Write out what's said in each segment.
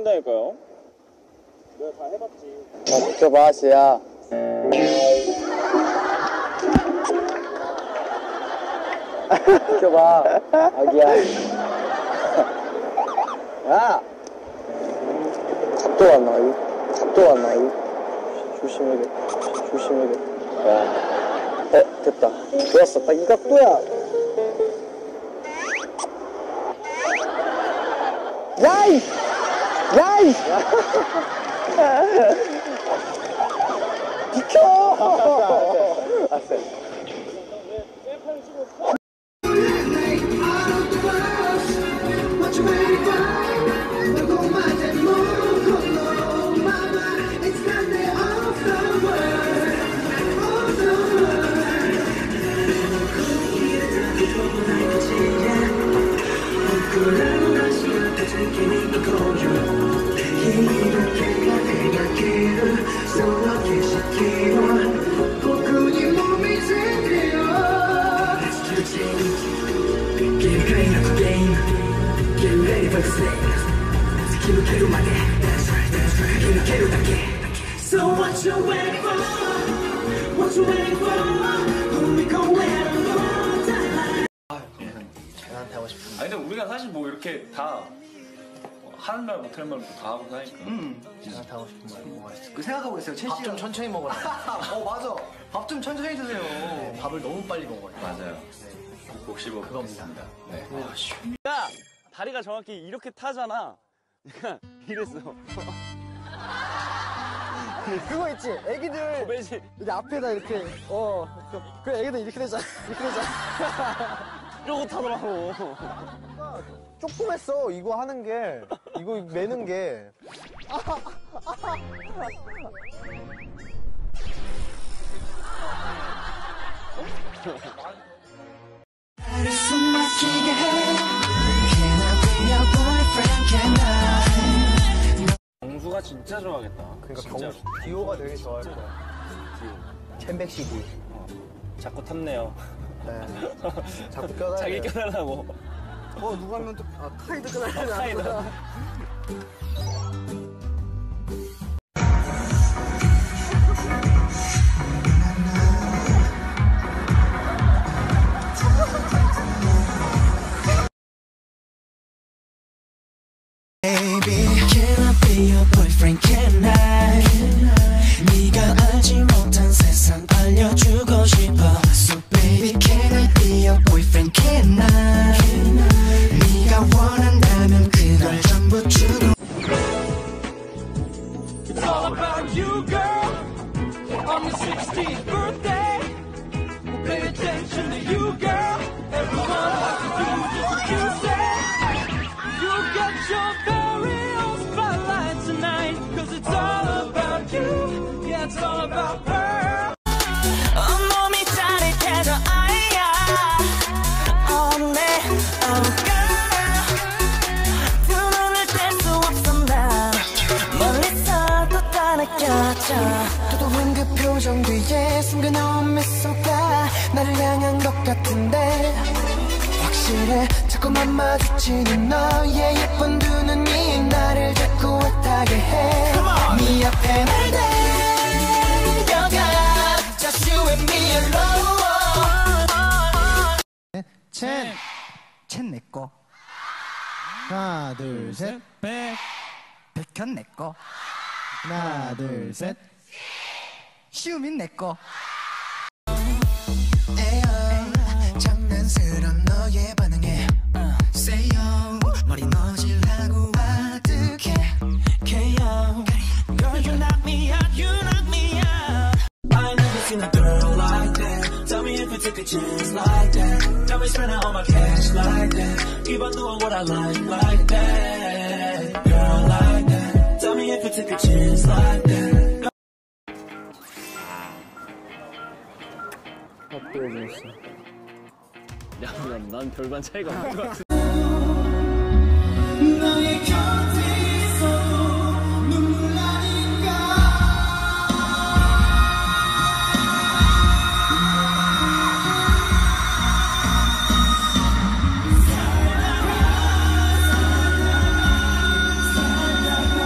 보인다니까요. 내가 다 해봤지. 비켜봐, 지야. 비켜봐, 아기야. 야! 각도가 안 나와, 이거. 각도가 안 나와, 이거. 조심해야 돼. 조심해야 돼. 야. 됐다. 좋았어. 딱 이 각도야. 야이! 야이! 비켜! 알았어. So what you waiting for? What you waiting for? Who we go where alone time? 나한테 하고 싶은. 아니 근데 우리가 사실 뭐 이렇게 다 하는 말 못하는 말 다 하고 사니까. 나한테 하고 싶은 말 뭐가 있어? 그 생각하고 있어요. 밥 좀 천천히 먹어라. 맞아. 밥 좀 천천히 드세요. 네, 밥을 너무 빨리 먹어요. 맞아요. 네. 곡식을 그겁니다. 네. 야! 다리가 정확히 이렇게 타잖아. 이랬어. 그거 있지? 애기들 매지. 이게 앞에다 이렇게 그 애기들 이렇게 되잖아. 이렇게 되잖아. 이러고 타더라고. 조그맸어. 이거 하는 게 이거 매는 게. 정수가 진짜 좋아하겠다. 그러니까 경수 디오가 되게 좋아할 거야. 챔백시디. 자꾸 탐내요. 네. 자꾸 껴달래. 자기 껴달라고. 누가 하면 또 카이드 껴달래. 카이드. Baby, can I be your boyfriend? Can I? 네가 알지 못한 세상 알려주고 싶어. So baby, can I be your boyfriend? Can I? 네가 원한다면 그걸 전부 주고. It's all about you, girl. On your 16th birthday, we'll pay attention to you, girl. Everyone has to do just what you say. You get your very own spotlight tonight, 'cause it's all about you. Yeah, it's all about her. 온몸이 짜릿해져, 아야. Oh, girl. 두 눈을 뗄 수 없어, 난. 멀리서 또 따라껴져. 도도한 그 표정 뒤에 숨겨놓은 미소가 나를 향한 것 같은데. 확실해. 자꾸만 마주치는 너의 예쁜 두 눈이 나를 자꾸 애타게 해. 네 앞에 날 데려가 Just you and me alone. 첸 내꺼. 하나 둘 셋. 백현 내꺼. 하나 둘 셋. 시우민 내꺼. 장난스런 너의 반응에 Say yo 머리 너질하고 아득해 KO Girl you knock me out, you knock me out. I never seen a girl like that. Tell me if you took a chance like that. Got me spending all my cash like that. Keep on doing what I like that. Girl like that. Tell me if you took a chance like that. 야, 난 별반 차이가 없는 것 같아. 너의 곁에 있어도 눈물 나니까. 살아라 살아라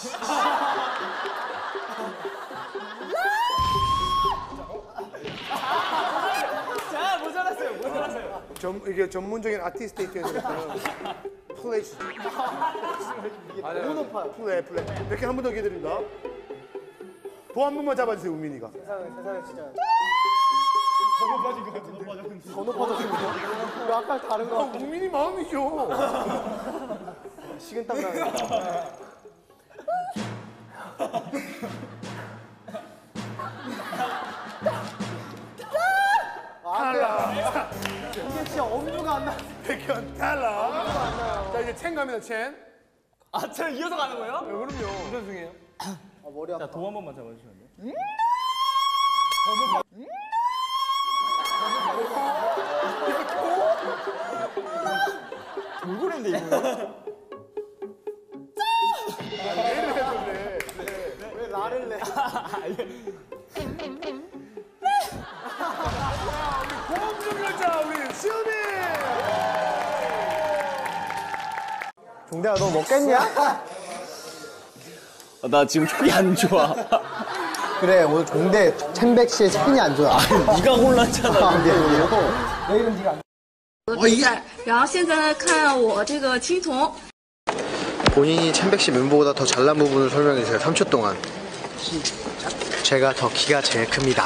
자, 모자랐어요. 이게 전문적인 아티스트 입장에서는 플레이스. 너무 높아요. 플레이. 이렇게 한 번 더 기회 드립니다. 도 한 번만 잡아주세요, 우민이가. 세상에 진짜. 더 높아졌는데? 왜 아까 다른 거? 우민이 마음이죠. 식은땀 나네. 탈락. 이게 진짜 엄두가 안 나. 백현 탈락. 자, 이제 첸 갑니다, 첸. 아, 저 이어서 가는 거예요? 그럼요. 무슨 중이에요? 아, 머리 아파. 도 한 번만 잡아주시면 돼요? 돌고래인데 이거? 왜 나를 내? 고음중 여자 우리 시은이. 종대야, 너 먹겠냐? 나 지금 혈이 안 좋아. 그래, 오늘 종대 챔백 씨의 스핀이 안 좋아. 네가 골랐잖아. 내일은 네가 안 然后现在看我这个青铜。 본인이 챔백 씨 멤버보다 더 잘난 부분을 설명해 주세요. 3초 동안. 제가 더 키가 제일 큽니다.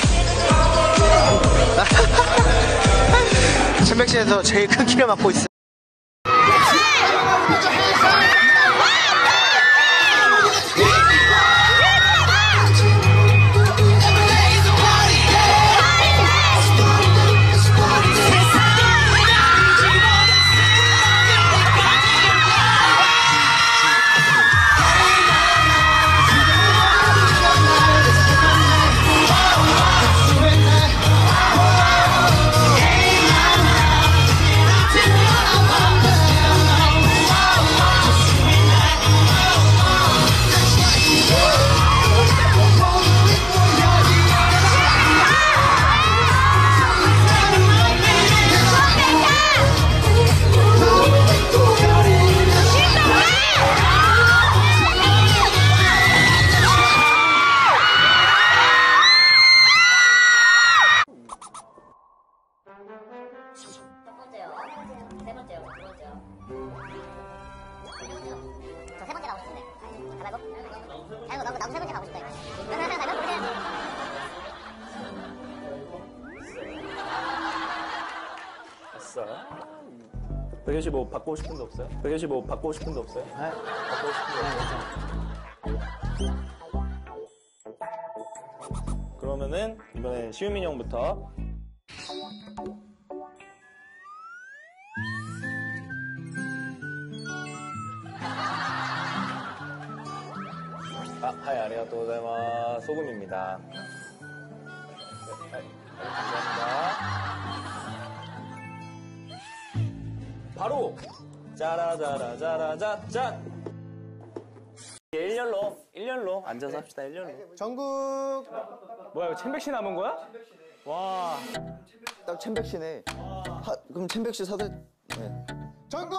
챔백 씨에서 제일 큰 키를 맡고 있어요. 백현 씨 뭐 바꾸고 싶은 데 없어요? 백현 씨 뭐 바꾸고 싶은 데 없어요? 네? 바꾸고 싶은 데 없어요? 그러면은 이번엔 시우민 형부터. 하이 아리가또 고자이마스. 소금입니다. 네, 감사합니다. 바로 짜라짜라짜라짜 짠. 1년로 앉아서 합시다. 1년로. 전국. 뭐야, 이거 챔백 씨 남은 거야? 와. 딱 챔백 씨네. 그럼 챔백 씨 사들. 네. 전국.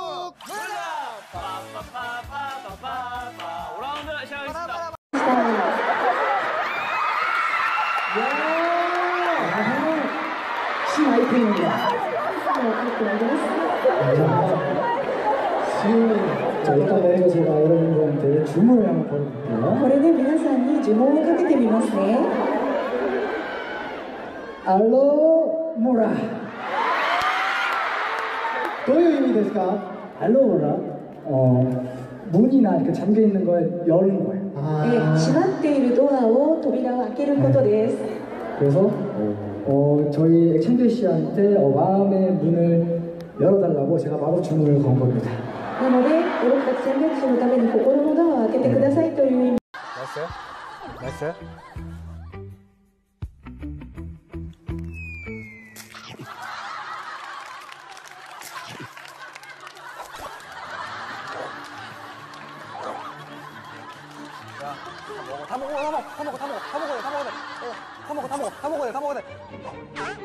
5라운드 시작하겠습니다. 자, 일단은 제가 여러분들한테 주문을 한번 걸어볼게요. これで皆さんに呪文をかけてみますね。 알로모라. どういう意味ですか? 알로모라. 문이나 이렇게 잠겨 있는 걸 여는 거예요. 閉まっているドアを扉を開けることです。 그래서 저희 액션들 씨한테 마음의 문을 열어달라고 제가 마법 주문을 건 겁니다. なので、僕たち戦略士のために心のドアを開けてくださいという意味。 나이스요? 나이스요?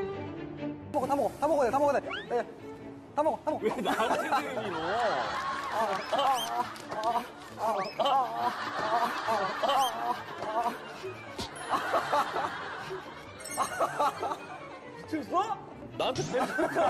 왜 나한테 밀어? 미쳤어? 나한테 배웠어.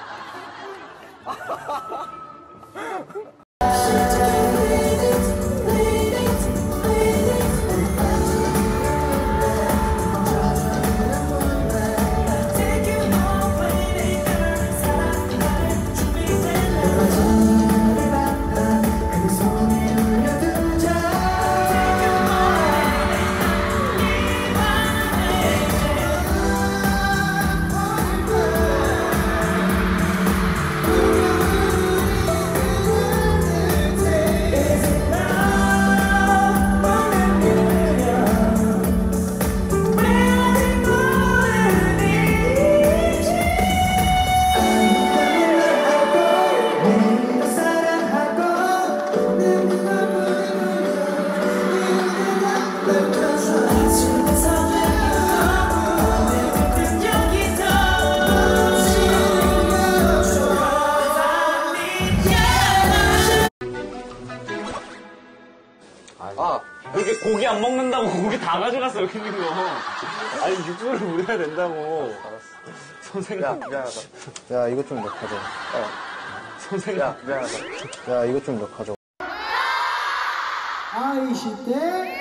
그렇게 고기 안 먹는다고 고기 다 가져갔어, 여기 있는 거. 아니, 육수를 우려야 된다고. 알았어. 선생님. 야, 미안하다. 야, 이것 좀 너 가져. 선생님. 야, 미안하다. 야, 이것 좀 너 가져. 아이시대